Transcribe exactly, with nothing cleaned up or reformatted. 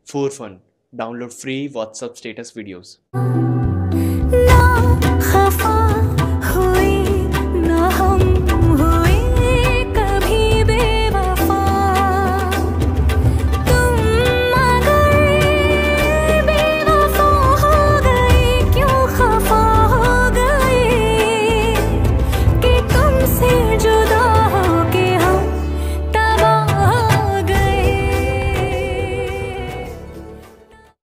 For fun, download free WhatsApp status videos. ना खफा